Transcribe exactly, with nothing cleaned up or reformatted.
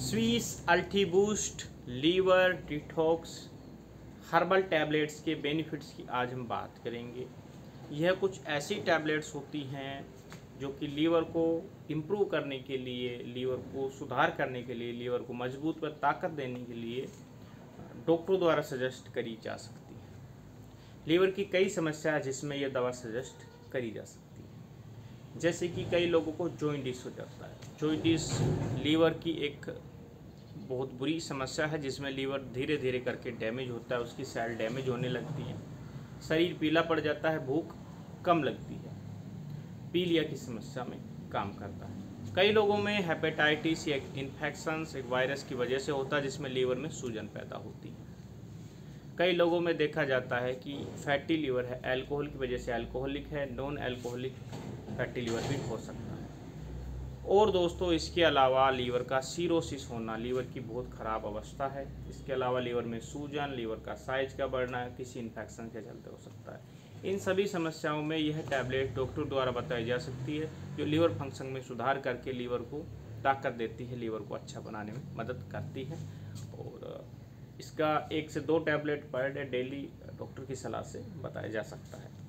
Swiss Altiboost liver detox herbal tablets के benefits की आज हम बात करेंगे। यह कुछ ऐसी टैबलेट्स होती हैं जो कि लीवर को इम्प्रूव करने के लिए, लीवर को सुधार करने के लिए, लीवर को मजबूत व ताकत देने के लिए डॉक्टरों द्वारा सजेस्ट करी जा सकती है। लीवर की कई समस्या है जिसमें यह दवा सजेस्ट करी जा सकती है, जैसे कि कई लोगों को जॉइंटिस हो जाता है। जॉइंटिस लीवर की एक बहुत बुरी समस्या है जिसमें लीवर धीरे धीरे करके डैमेज होता है, उसकी सेल डैमेज होने लगती है, शरीर पीला पड़ जाता है, भूख कम लगती है, पीलिया की समस्या में काम करता है। कई लोगों में हेपेटाइटिस या इन्फेक्शंस एक वायरस की वजह से होता है जिसमें लीवर में सूजन पैदा होती है। कई लोगों में देखा जाता है कि फैटी लीवर है, अल्कोहल की वजह से अल्कोहलिक है, नॉन अल्कोहलिक फैटी लीवर भी हो सकता है। और दोस्तों, इसके अलावा लीवर का सीरोसिस होना लीवर की बहुत ख़राब अवस्था है। इसके अलावा लीवर में सूजन, लीवर का साइज का बढ़ना किसी इन्फेक्शन के चलते हो सकता है। इन सभी समस्याओं में यह टैबलेट डॉक्टर द्वारा बताई जा सकती है जो लीवर फंक्शन में सुधार करके लीवर को ताकत देती है, लीवर को अच्छा बनाने में मदद करती है। और इसका एक से दो tablet per day daily doctor की सलाह से बताया जा सकता है।